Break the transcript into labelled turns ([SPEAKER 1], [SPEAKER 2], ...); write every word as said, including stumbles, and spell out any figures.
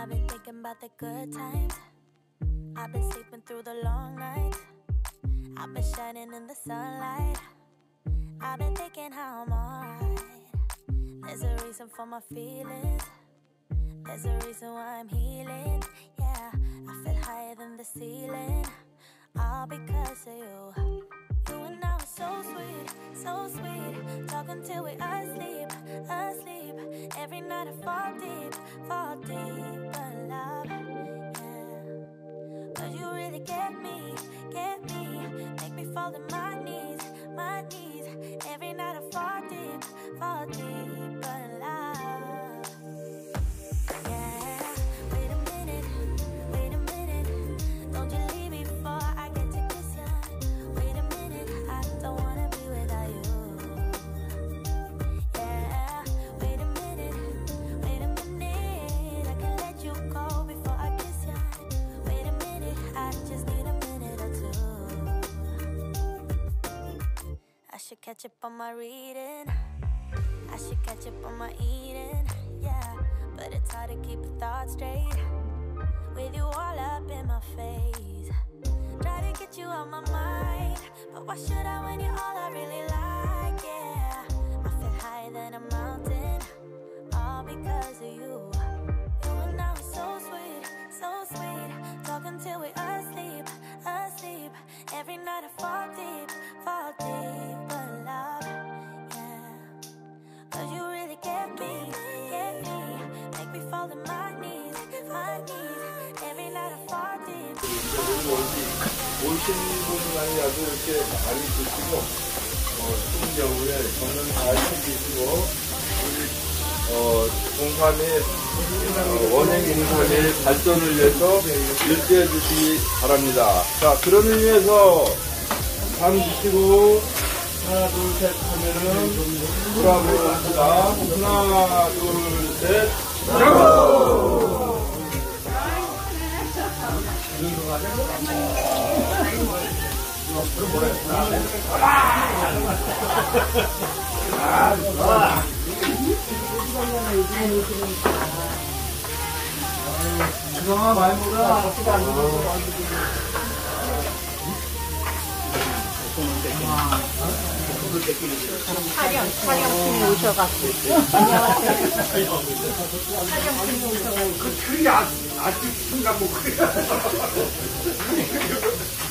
[SPEAKER 1] I've been thinking about the good times. I've been sleeping through the long nights. I've been shining in the sunlight. I've been thinking how I'm alright. There's a reason for my feelings. There's a reason why I'm healing. Yeah, I feel higher than the ceiling. All because of you. You and I were so sweet, so sweet. Talking till we asleep, asleep. Every night I fall deep, fall deep. But love, yeah. Cause you really get me, get me. Make me fall to my knees, my knees. Every night I fall deep, fall deep. But love, yeah. Wait a minute, wait a minute. Don't you leave me before I get to kiss you. Wait a minute, I don't wanna be without you. Yeah. Wait a minute, wait a minute. I can let you go before I kiss you. Wait a minute, I just need a minute or two. I should catch up on my reading. I should catch up on my eating. Yeah, but it's hard to keep your thoughts straight with you all up in my face. Try to get you out my mind, but why should I when you're all I really like? Yeah, I feel higher than a mountain, all because of you. You and I were so sweet, so sweet. Talking till we asleep, asleep. Every night I fall deep, fall deep. But love, yeah. Cause you really get me, get me. Make me fall to my knees, my knees. Every night I fall deep.
[SPEAKER 2] 오신 분만이 아주 이렇게 많이 드시고, 어, 추운 겨울에 저는 잘 챙기시고, 우리, 어, 공산의, 어, 원행 공산의 발전을 위해서 일조해 주시기 바랍니다. 자, 그런 의미에서 방 주시고, 하나, 둘, 셋 하면은, 브라보 합니다. 하나, 둘, 셋, 브라보! 주성아 많이 먹어.
[SPEAKER 3] 촬영, 촬영팀이 오셔갖고. 안녕하세요. 촬영팀이 오셔갖고.
[SPEAKER 2] 그 틀이 아주 순간 뭐 그래.